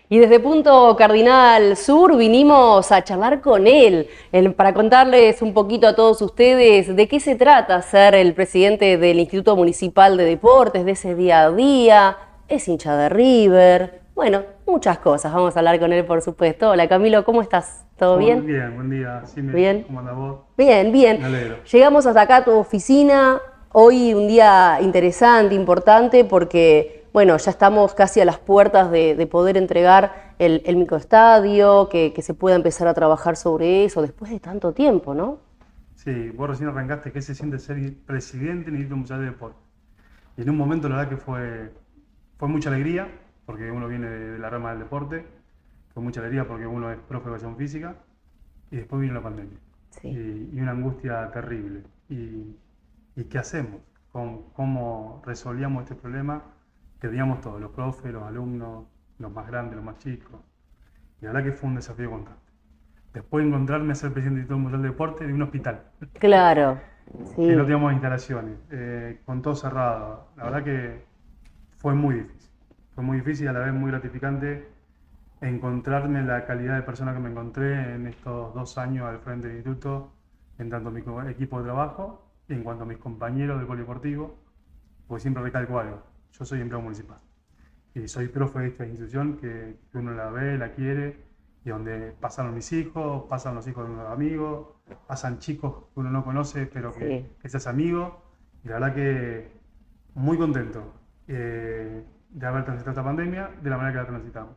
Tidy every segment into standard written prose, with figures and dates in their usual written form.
Y desde Punto Cardinal Sur vinimos a charlar con él, para contarles un poquito a todos ustedes de qué se trata ser el presidente del Instituto Municipal de Deportes, de ese día a día, es hincha de River, bueno, muchas cosas. Vamos a hablar con él, por supuesto. Hola Camilo, ¿cómo estás? ¿Todo Muy bien? bien, buen día. ¿Bien? ¿Cómo andás vos? Bien, bien. Me alegro. Llegamos hasta acá a tu oficina. Hoy un día interesante, importante, porque, bueno, ya estamos casi a las puertas de poder entregar el microestadio, que se pueda empezar a trabajar sobre eso después de tanto tiempo, ¿no? Sí, vos recién arrancaste. ¿Qué se siente ser presidente del Instituto Mundial de Deporte? Y en un momento, la verdad que fue mucha alegría, porque uno viene de la rama del deporte, fue mucha alegría porque uno es profe de educación física, y después vino la pandemia. Sí, Y una angustia terrible. ¿Y qué hacemos? ¿Cómo resolvíamos este problema que teníamos todos, los profes, los alumnos, los más grandes, los más chicos? Y la verdad que fue un desafío constante. Después de encontrarme a ser presidente del Instituto Mundial de Deporte de un hospital, claro, que no sí. teníamos instalaciones, con todo cerrado. La verdad que fue muy difícil. Fue muy difícil y a la vez muy gratificante encontrarme la calidad de persona que me encontré en estos 2 años al frente del instituto, en tanto mi equipo de trabajo y en cuanto a mis compañeros del polideportivo, porque siempre recalco algo, yo soy empleado municipal y soy profe de esta institución que uno la ve, la quiere, y donde pasaron mis hijos, pasan los hijos de unos amigos, pasan chicos que uno no conoce, pero Sí. que seas amigo, y la verdad que muy contento de haber transitado esta pandemia de la manera que la transitamos.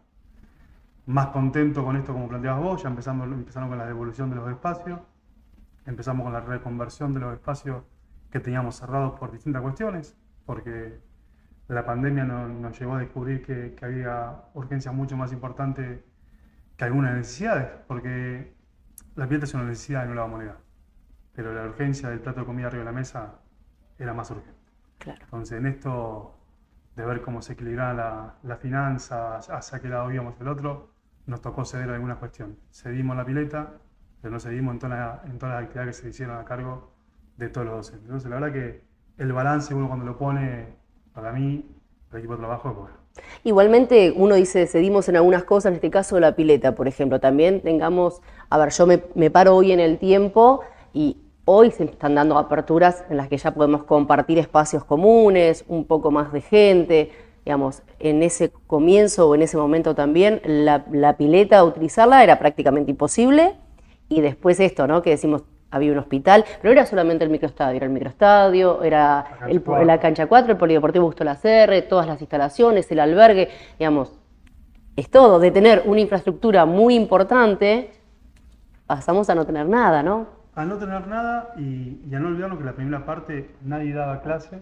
Más contento con esto, como planteabas vos, ya empezaron con la devolución de los espacios, empezamos con la reconversión de los espacios que teníamos cerrados por distintas cuestiones, porque la pandemia nos llevó a descubrir que había urgencias mucho más importantes que algunas necesidades, porque la pileta es una necesidad y no la vamos a negar, pero la urgencia del plato de comida arriba de la mesa era más urgente. Claro. Entonces, en esto de ver cómo se equilibraba la finanza, hacia qué lado íbamos el otro, nos tocó ceder algunas cuestiones. Cedimos la pileta, pero no cedimos en todas las actividades que se hicieron a cargo de todos los docentes. Entonces, la verdad que el balance, uno cuando lo pone, para mí, el equipo de trabajo es bueno. Igualmente, uno dice, cedimos en algunas cosas, en este caso la pileta, por ejemplo. También tengamos, a ver, yo me paro hoy en el tiempo y hoy se están dando aperturas en las que ya podemos compartir espacios comunes, un poco más de gente. Digamos, en ese comienzo o en ese momento también, la pileta, utilizarla era prácticamente imposible. Y después esto, ¿no? Que decimos, había un hospital, pero era solamente el microestadio, era La cancha la 4. cancha 4, el polideportivo Busto Lacerre, todas las instalaciones, el albergue, digamos, es todo. De tener una infraestructura muy importante, pasamos a no tener nada, ¿no? A no tener nada y a no olvidarnos que la primera parte nadie daba clase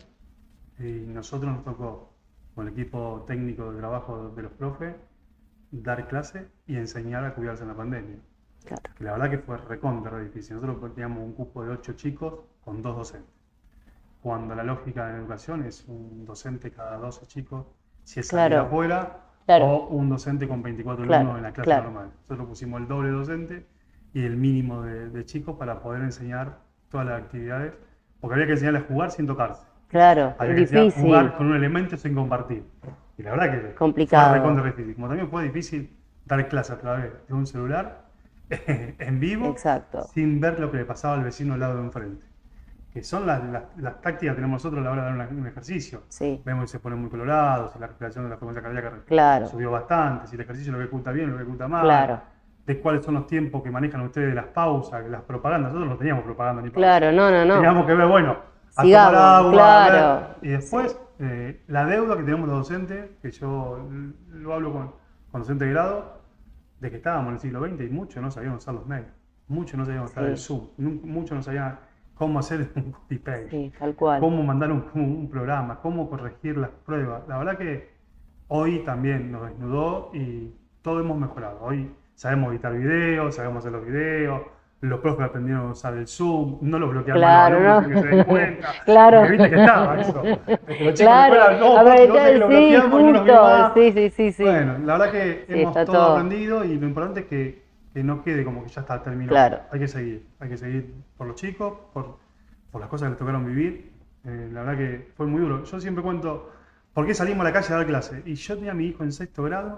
y nosotros nos tocó, con el equipo técnico de trabajo de los profes, dar clase y enseñar a cuidarse en la pandemia. Claro, Que la verdad que fue recontra difícil. Nosotros teníamos un cupo de 8 chicos con 2 docentes. Cuando la lógica de educación es un docente cada 12 chicos, si es salir claro, afuera, claro, o un docente con 24 alumnos claro, en la clase claro, normal. Nosotros pusimos el doble docente y el mínimo de chicos para poder enseñar todas las actividades, porque había que enseñarles a jugar sin tocarse. claro, Había que enseñar a difícil, jugar con un elemento sin compartir. Y la verdad que fue complicado, recontra difícil. Como también fue difícil dar clase a través de un celular en vivo exacto, sin ver lo que le pasaba al vecino al lado de enfrente. Que son las tácticas que tenemos nosotros a la hora de dar un ejercicio. sí, Vemos que se pone muy colorado, si la respiración de la frecuencia cardíaca claro, subió bastante, si el ejercicio lo ejecuta bien, lo ejecuta mal, claro, de cuáles son los tiempos que manejan ustedes de las pausas, las propagandas. Nosotros no teníamos propaganda ni pausa. claro, no, no, no, Teníamos que ver, bueno, a tomar sigamos, agua, a ver. claro, Y sí, después, la deuda que tenemos los docentes, que yo lo hablo con docentes de grado, de que estábamos en el siglo XX y muchos no sabían usar los medios, muchos no sabían usar el sí, Zoom, muchos no sabían cómo hacer un copy-paste, sí, tal cual. cómo mandar un programa, cómo corregir las pruebas. La verdad que hoy también nos desnudó y todo hemos mejorado. Hoy sabemos editar videos, sabemos hacer los videos, los profes aprendieron a usar el Zoom, no los bloquean más los Claro, alumnos sin que se den ¿no? cuenta, porque Claro. viste que estaba eso. Los chicos en la Claro. escuela, no, A papi, ver, no sé que lo sí, bloqueamos y no nos vio justo. más. Sí, sí, sí, sí. Bueno, la verdad que Sí, hemos está todo todo. aprendido y lo importante es que no quede como que ya está, terminó. Claro. Hay que seguir por los chicos, por las cosas que les tocaron vivir. La verdad que fue muy duro. Yo siempre cuento por qué salimos a la calle a dar clase. Y yo tenía a mi hijo en 6.º grado,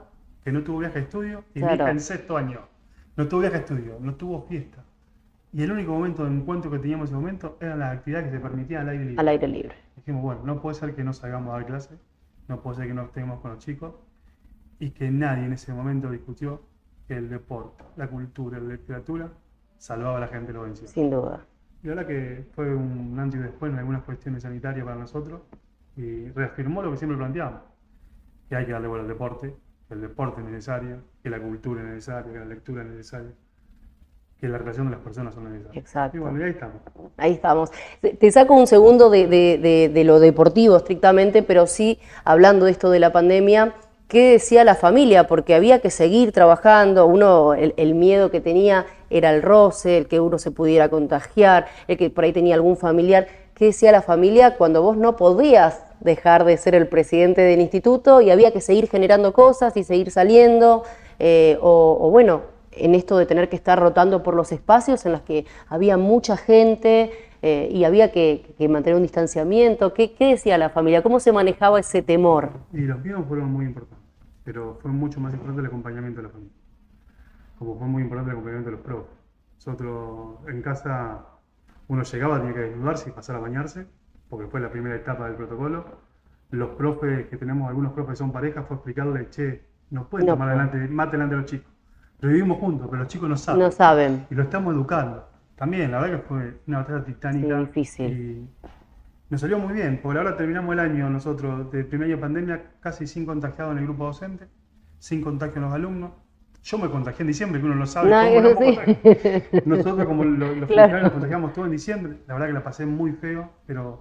que no tuvo viaje de estudio, y mi Claro. hija en sexto año no tuvo viaje de estudio, no tuvo fiesta. Y el único momento de encuentro que teníamos en ese momento eran las actividades que se permitían al aire libre. Al aire libre. Dijimos, bueno, no puede ser que no salgamos a dar clase, no puede ser que no estemos con los chicos, y que nadie en ese momento discutió que el deporte, la cultura, la literatura salvaba a la gente de los encierros. Sin duda. Y ahora que fue un antes y después en algunas cuestiones sanitarias para nosotros, y reafirmó lo que siempre planteábamos, que hay que darle bola al deporte, que el deporte es necesario, que la cultura es necesaria, que la lectura es necesaria, que la relación de las personas son necesarias. Exacto. Y bueno, y ahí estamos. Ahí estamos. Te saco un segundo de lo deportivo estrictamente, pero sí hablando de esto de la pandemia, ¿qué decía la familia? Porque había que seguir trabajando, uno, el miedo que tenía era el roce, el que uno se pudiera contagiar, el que por ahí tenía algún familiar. ¿Qué decía la familia cuando vos no podías dejar de ser el presidente del instituto y había que seguir generando cosas y seguir saliendo? O bueno, en esto de tener que estar rotando por los espacios en los que había mucha gente y había que mantener un distanciamiento. ¿Qué decía la familia? ¿Cómo se manejaba ese temor? Y los miedos fueron muy importantes, pero fue mucho más importante el acompañamiento de la familia. Como fue muy importante el acompañamiento de los profes. Nosotros en casa, uno llegaba, tenía que desnudarse y pasar a bañarse, porque fue la primera etapa del protocolo. Los profes que tenemos, algunos profes que son parejas, fue explicarle, che, no pueden tomar mate delante de los chicos. Lo vivimos juntos, pero los chicos no saben. No saben. Y lo estamos educando. También, la verdad que fue una batalla titánica. Sí, difícil. Y nos salió muy bien, porque ahora terminamos el año nosotros, del primer año de pandemia, casi sin contagiados en el grupo docente, sin contagio en los alumnos. Yo me contagié en diciembre, que uno no sabe cómo sí. Nosotros como los funcionarios nos contagiamos todos en diciembre. La verdad que la pasé muy feo, pero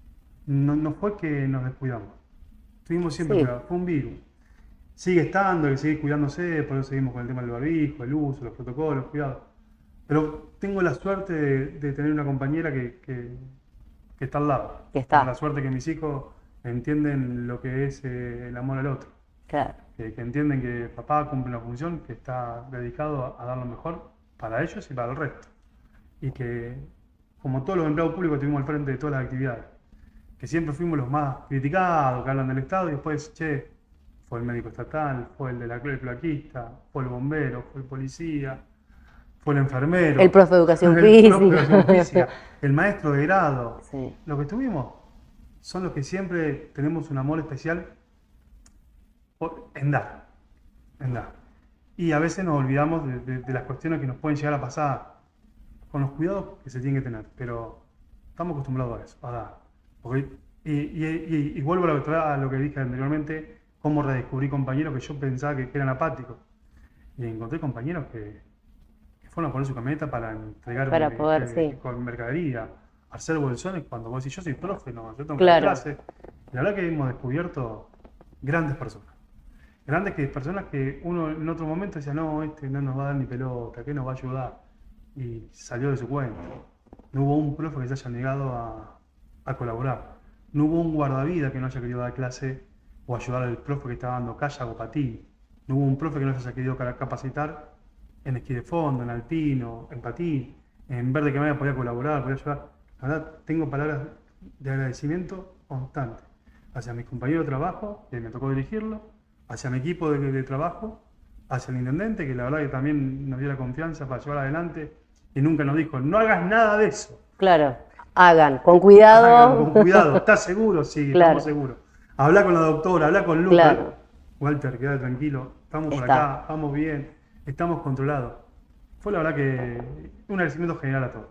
no fue que nos descuidamos. Estuvimos siempre cuidados, fue un virus. Sigue estando, hay que seguir cuidándose, por eso seguimos con el tema del barbijo, el uso, los protocolos, cuidado. Pero tengo la suerte de tener una compañera que está al lado. Tengo la suerte que mis hijos entienden lo que es el amor al otro. Claro. Que entienden que papá cumple una función, que está dedicado a dar lo mejor para ellos y para el resto. Y que, como todos los empleados públicos, estuvimos al frente de todas las actividades. Que siempre fuimos los más criticados, que hablan del Estado, y después, che, fue el médico estatal, fue el de el plaquista, fue el bombero, fue el policía, fue el enfermero. El profe de educación física. El maestro de grado. Sí. Lo que tuvimos son los que siempre tenemos un amor especial en dar. Y a veces nos olvidamos de las cuestiones que nos pueden llegar a pasar con los cuidados que se tienen que tener, pero estamos acostumbrados a eso, a dar. Y vuelvo a lo que dije anteriormente, cómo redescubrí compañeros que yo pensaba que eran apáticos. Y encontré compañeros que fueron a poner su camioneta para entregar con mercadería, hacer bolsones cuando vos decís, yo soy profe, no, yo tengo que dar clase. Y la verdad que hemos descubierto grandes personas. Grandes personas que uno en otro momento decía, no, este no nos va a dar ni pelota, ¿qué nos va a ayudar? Y salió de su cuenta. No hubo un profe que se haya negado a colaborar. No hubo un guardavidas que no haya querido dar clase o ayudar al profe que estaba dando kayak o patín. No hubo un profe que no se haya querido capacitar en esquí de fondo, en alpino, en patín, en verde que me podía colaborar, podía ayudar. La verdad, tengo palabras de agradecimiento constante hacia mis compañeros de trabajo, que me tocó dirigirlo, hacia mi equipo de trabajo, hacia el intendente, que la verdad que también nos dio la confianza para llevar adelante y nunca nos dijo, no hagas nada de eso. Claro, hagan, con cuidado. Hagan, con cuidado, ¿estás seguro? Sí, estamos seguros. Habla con la doctora, habla con Lucas. Claro. Walter, quédate tranquilo, estamos por acá, vamos bien, estamos controlados. Fue la verdad que un agradecimiento general a todos.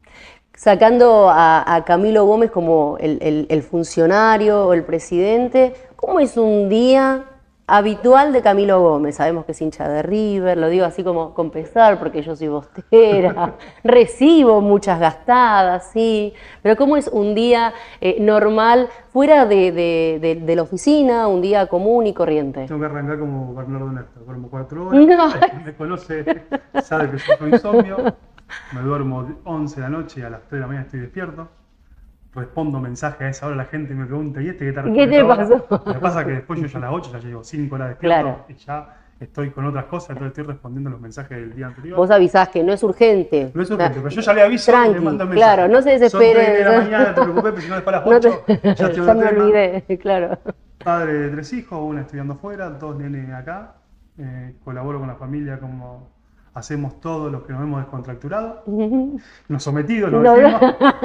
Sacando a Camilo Gómez como el funcionario o el presidente, ¿cómo es un día habitual de Camilo Gómez? Sabemos que es hincha de River, lo digo así como con pesar porque yo soy bostera, recibo muchas gastadas, sí, pero ¿cómo es un día normal fuera de la oficina, un día común y corriente? Tengo que arrancar como Bernardo Néstor, duermo 4 horas, no. Me conoce, sabe que sufro insomnio, me duermo 11 de la noche y a las 3 de la mañana estoy despierto. Respondo mensajes a esa hora, la gente me pregunta, ¿y este qué tal? ¿Qué te pasó? Lo que pasa es que después yo ya a las 8 ya llevo 5 horas despierto y ya estoy con otras cosas, entonces estoy respondiendo los mensajes del día anterior. Vos avisás que no es urgente. No es urgente, pero yo ya le aviso y le mando mensajes. Claro, no se desesperen. Son 3 de la mañana, no te preocupes, porque si no después a las 8 ya estoy ya me olvidé, claro. Padre de 3 hijos, una estudiando afuera, 2 nenes acá. colaboro con la familia como hacemos todos los que nos hemos descontracturado, nos sometidos, nos No, decimos.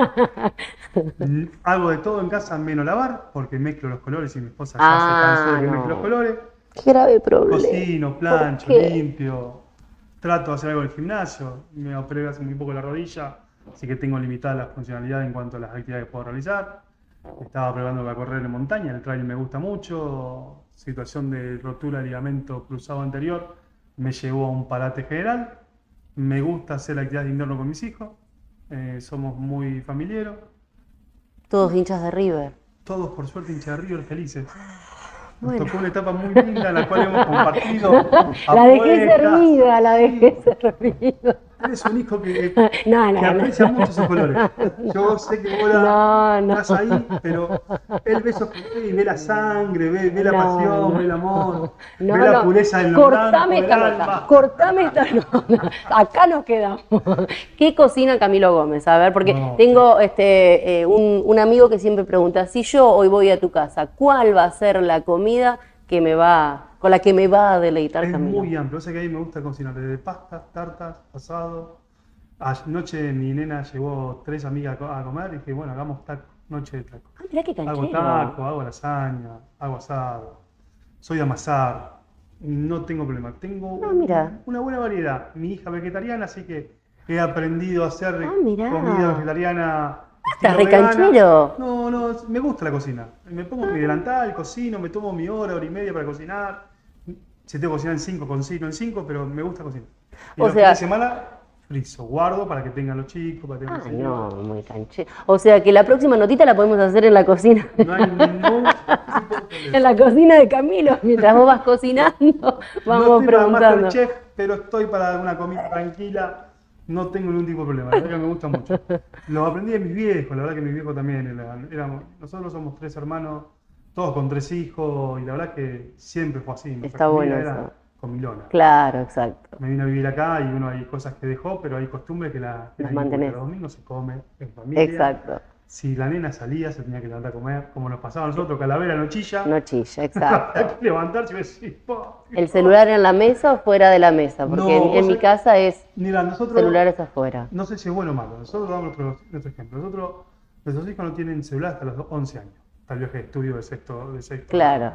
Hago de todo en casa menos lavar, porque mezclo los colores y mi esposa ya se cansó de que mezcle los no. colores. Qué grave problema. Cocino, ¿Por plancho, qué? limpio, trato de hacer algo en el gimnasio. Me operé hace muy poco la rodilla, así que tengo limitada la funcionalidad en cuanto a las actividades que puedo realizar. Estaba probando para correr en montaña, el trail me gusta mucho. Situación de rotura de ligamento cruzado anterior me llevó a un parate general. Me gusta hacer actividades de invierno con mis hijos. Somos muy familiares. Todos hinchas de River. Todos, por suerte, hinchas de River felices. Nos Bueno. tocó una etapa muy linda en la cual hemos compartido La dejé apuestas. servida, la dejé servida. Eres un hijo que No, no, aprecia no. mucho esos colores. Yo sé que vos No, no. estás ahí, pero él ve esos colores y ve la sangre, ve la No, pasión, no. ve el amor, No, ve la no. pureza en lo blanco del alma. Cortame esta nota. Acá nos quedamos. ¿Qué cocina Camilo Gómez? A ver, porque No, tengo un amigo que siempre pregunta, si yo hoy voy a tu casa, ¿cuál va a ser la comida con la que me va a deleitar Es Camilo? muy amplio, o sea que a mí me gusta cocinar desde pastas, tartas, asado. Anoche mi nena llevó 3 amigas a comer y dije, bueno, hagamos taco, noche de taco. Ah, mirá qué Hago canchero. taco, hago lasaña, hago asado. Soy de amasar, no tengo problema. Tengo Mira. una buena variedad. Mi hija vegetariana, así que he aprendido a hacer mirá. comida vegetariana. Estás estilo re vegana. canchero. No, me gusta la cocina. Me pongo mi delantal, cocino, me tomo mi hora y media para cocinar. Si tengo que cocinar en 5, cocino en 5, pero me gusta cocinar. Y O los sea- fines de semana frizo, guardo para que tengan los chicos, para que tengan Ah, los no, hijos. muy canchero. O sea que la próxima notita la podemos hacer en la cocina. No hay ningún tipo de problema. En la cocina de Camilo, mientras vos vas cocinando, No vamos estoy para preguntando. Masterchef, pero estoy para una comida tranquila. No tengo ningún tipo de problema, la verdad que me gusta mucho. Lo aprendí de mis viejos, la verdad que mis viejos también. Nosotros somos 3 hermanos, todos con 3 hijos, y la verdad que siempre fue así. Nuestra Está comida bueno era eso. comilona. Claro, exacto. Me vine a vivir acá y uno hay cosas que dejó, pero hay costumbres que las Las inculca. mantenés. Los domingos se come en familia. Exacto. Si la nena salía, se tenía que levantar a comer, como nos pasaba a nosotros, Calavera no chilla. No chilla, Había exacto. que levantarse y decir, "Po, ¿El celular en la mesa o fuera de la mesa? Porque No, en vos mi sabés- casa es Mira, nosotros, celulares afuera. no sé si es bueno o malo, nosotros damos nuestro ejemplo. Nuestros hijos no tienen celular hasta los 11 años, hasta el viaje de estudio de sexto. Claro.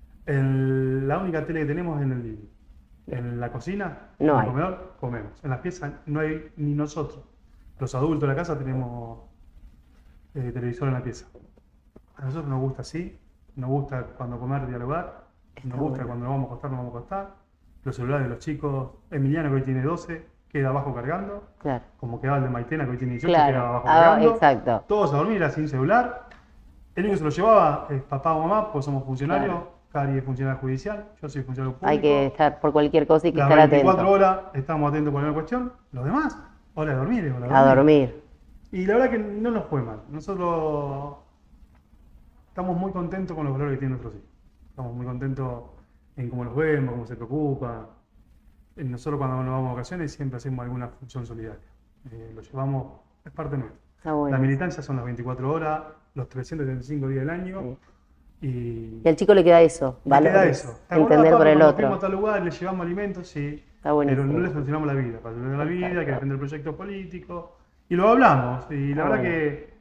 La única tele que tenemos es en el living. En la cocina, No en el hay. comedor, comemos. En las piezas no hay ni nosotros. Los adultos de la casa tenemos televisor en la pieza. A nosotros nos gusta así, nos gusta cuando comer, dialogar, Está nos gusta bueno. cuando nos vamos a acostar, nos vamos a acostar. Los celulares de los chicos, Emiliano que hoy tiene 12, queda abajo cargando, Claro. como quedaba el de Maitena que hoy tiene 18, Claro. queda abajo Ah, cargando. exacto. Todos a dormir, era sin celular. El único que se lo llevaba es papá o mamá, pues somos funcionarios. Claro. Cari es funcionario judicial, yo soy funcionario público. Hay que estar por cualquier cosa y que Las estar 24 atento. horas estamos atentos por una cuestión. Los demás, hora de dormir, es hora de A dormir. Y la verdad que no nos fue mal. Nosotros estamos muy contentos con los valores que tienen nuestros hijos. Estamos muy contentos en cómo los vemos, cómo se preocupan. Nosotros cuando nos vamos a vacaciones siempre hacemos alguna función solidaria. Lo llevamos, es parte nuestra. Está bueno. La militancia son las 24 horas, los 365 días del año. Sí. Y Y al chico le queda eso, le queda valores, eso. ¿Te acordás, entender por Pablo, el cuando fuimos a otro. tal lugar, le llevamos alimentos? Sí. Está buenísimo. Pero no le solucionamos la vida. Para solucionar la vida hay que Exacto. defender el proyecto político. Y lo hablamos. Y la Está verdad bueno. que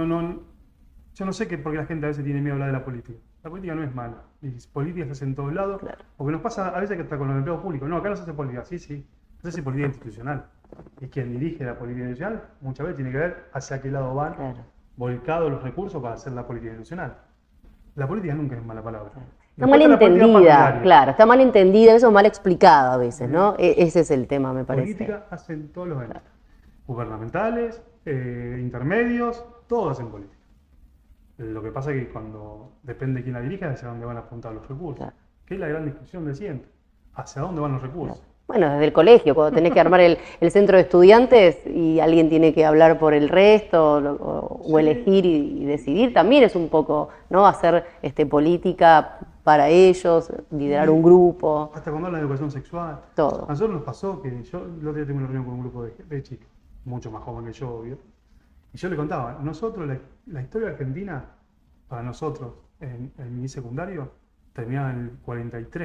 yo no sé por qué la gente a veces tiene miedo a hablar de la política. La política no es mala. Y política se hace en todos lados. Claro. Porque nos pasa a veces que está con los empleados públicos. No, acá no se hace política. Sí, sí. Se hace política institucional. Y quien dirige la política institucional muchas veces tiene que ver hacia qué lado van Claro. volcados los recursos para hacer la política institucional. La política nunca es mala palabra. Está Después mal la política entendida, partidaria. claro, está mal entendida, eso mal explicado a veces, ¿no? Ese es el tema, me parece. Política hacen todos los entes. Gubernamentales, intermedios, todos hacen política. Lo que pasa es que cuando depende de quién la dirija, hacia dónde van a apuntar los recursos. Claro. Que es la gran discusión de siempre. ¿Hacia dónde van los recursos? Bueno, desde el colegio, cuando tenés que armar el centro de estudiantes y alguien tiene que hablar por el resto o Sí. elegir y decidir, también es un poco, ¿no? Hacer política para ellos, liderar un grupo, Hasta cuando hablan de educación sexual. todo. A nosotros nos pasó que yo el otro día tuve una reunión con un grupo de chicos, mucho más joven que yo, obvio. Y yo le contaba, nosotros, la historia argentina, para nosotros, en mi secundario, terminaba en el 43.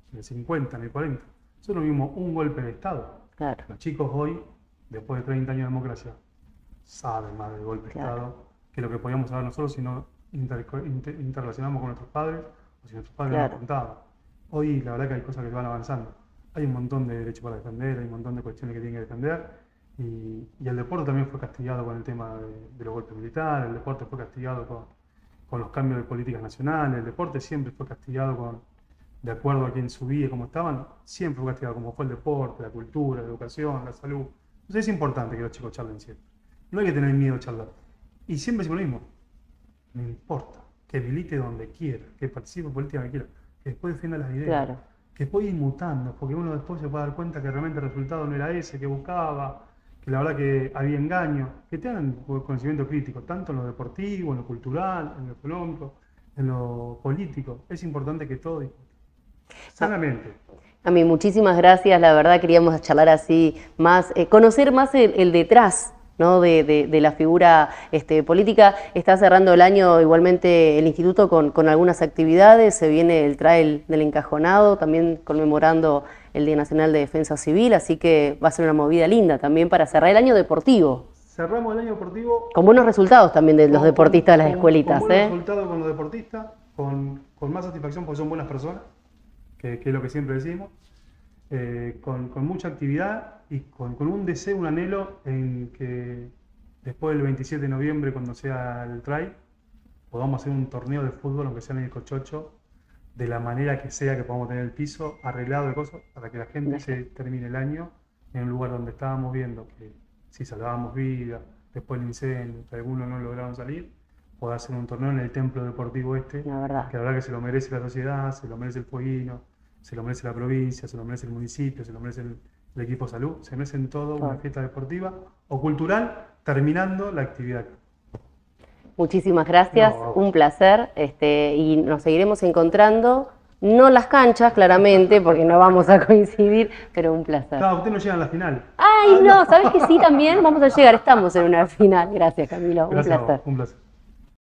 en el 50, en el 40. Nosotros vimos un golpe de Estado. Claro. Los chicos hoy, después de 30 años de democracia, saben más del golpe de Claro. Estado que lo que podíamos saber nosotros si no interrelacionamos con nuestros padres o si nuestros padres Claro. nos contaban. Hoy la verdad que hay cosas que van avanzando. Hay un montón de derechos para defender, hay un montón de cuestiones que tienen que defender. Y el deporte también fue castigado con el tema de los golpes militares, el deporte fue castigado con los cambios de políticas nacionales, el deporte siempre fue castigado de acuerdo a quién subía, cómo estaban, siempre fue castigado, como fue el deporte, la cultura, la educación, la salud. Entonces es importante que los chicos charlen siempre. No hay que tener miedo a charlar. Y siempre decimos lo mismo, no importa, que milite donde quiera, que participe políticamente quiera, que después defienda las ideas, Claro. que después ir mutando, porque uno después se puede dar cuenta que realmente el resultado no era ese que buscaba, que la verdad que había engaño, que tengan conocimiento crítico, tanto en lo deportivo, en lo cultural, en lo económico, en lo político. Es importante que todo discuta. Sanamente. A mí, muchísimas gracias. La verdad, queríamos charlar así más, conocer más el detrás, ¿no? de la figura política. Está cerrando el año igualmente el instituto con algunas actividades. Se viene el trail del encajonado, también conmemorando el Día Nacional de Defensa Civil, así que va a ser una movida linda también para cerrar el año deportivo. Cerramos el año deportivo. Con buenos resultados también de los deportistas de las escuelitas. Con buenos resultados con los deportistas, con más satisfacción porque son buenas personas, que es lo que siempre decimos. Con mucha actividad y con un deseo, un anhelo en que después del 27 de noviembre, cuando sea el trail, podamos hacer un torneo de fútbol, aunque sea en el Cochocho, de la manera que sea, que podamos tener el piso arreglado de cosas para que la gente se termine el año en un lugar donde estábamos viendo que si salvábamos vidas, después del incendio, que algunos no lograron salir, poder hacer un torneo en el templo deportivo La verdad. que la verdad que se lo merece la sociedad, se lo merece el Fueguino, se lo merece la provincia, se lo merece el municipio, se lo merece el equipo de salud, se merecen todo una fiesta deportiva o cultural terminando la actividad. Muchísimas gracias, un placer, y nos seguiremos encontrando, no en las canchas claramente, porque no vamos a coincidir, pero un placer. Claro, usted no llega a la final. Ay, no, ¿sabes que sí también? Vamos a llegar, estamos en una final. Gracias, Camilo, Gracias, un placer. un placer.